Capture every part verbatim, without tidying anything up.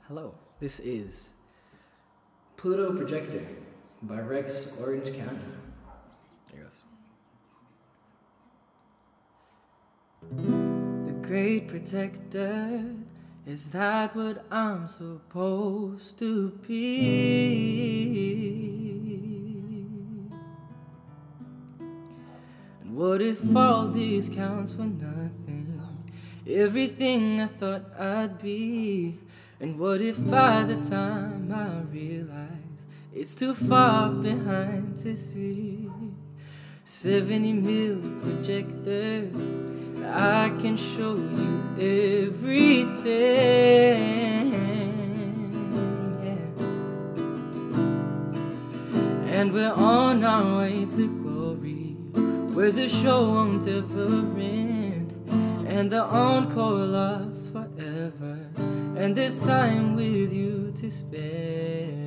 Hello, this is Pluto Projector by Rex, Orange County. There goes. The great protector, is that what I'm supposed to be? And what if all this counts for nothing? Everything I thought I'd be. And what if by the time I realize it's too far behind to see? seventy mil projector, I can show you everything, yeah. And we're on our way to glory, where the show won't ever end, and the encore lasts forever, and there's time with you to spend.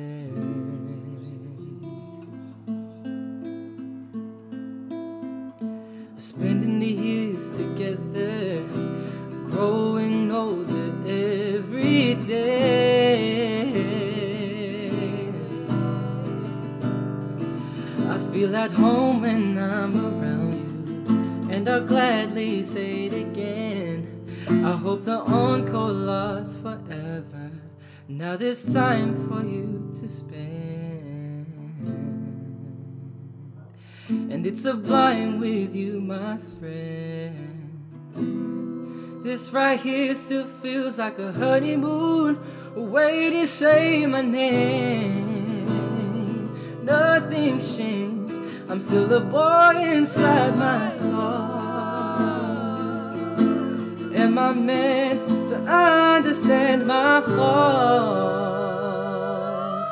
Spending the years together, growing older every day. I feel at home when I'm around you, and I'll gladly say it again. I hope the encore lasts forever. Now there's time for you to spend, and it's sublime with you, my friend. This right here still feels like a honeymoon, a way to say my name. Nothing's changed, I'm still a boy inside my thoughts. Am I meant to understand my faults?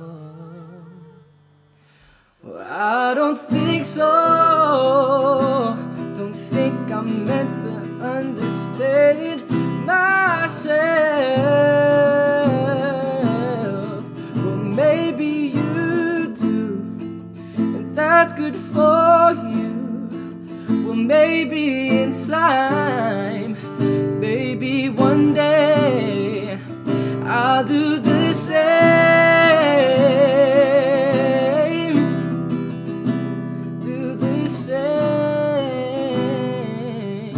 Well, I don't think so. Don't think I'm meant to understand myself. Well, maybe you do, and that's good for you. Well, maybe in time, maybe one day I'll do the same, do the same.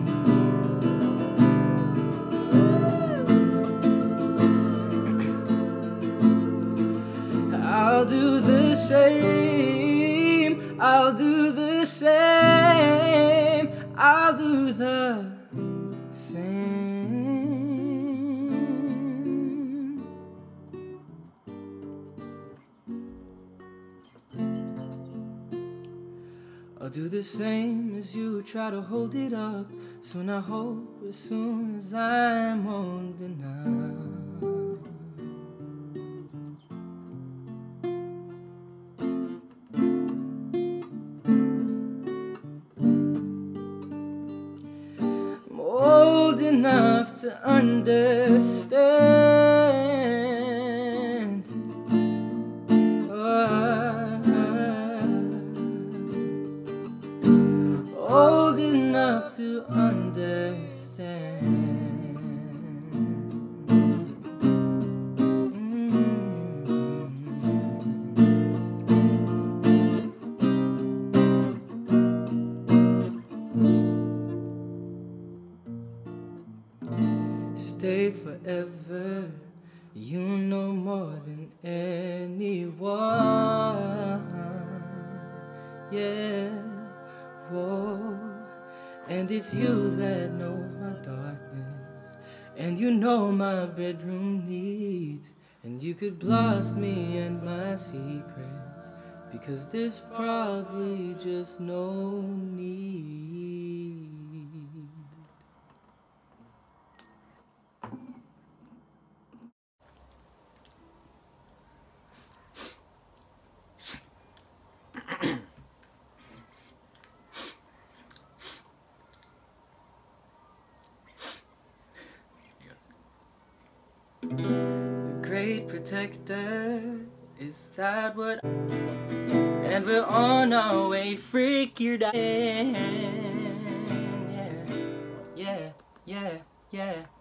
I'll do the same, I'll do the same, I'll do the same. I'll do the same as you try to hold it up. Soon I hope, as soon as I'm old enough. Old enough to understand. Oh, old enough to understand. Stay forever, you know more than anyone, yeah, whoa. And it's you that knows my darkness, and you know my bedroom needs, and you could blast me and my secrets, because there's probably just no need. The great protector, is that what? And we're on our way, freak your day. Yeah, yeah, yeah, yeah.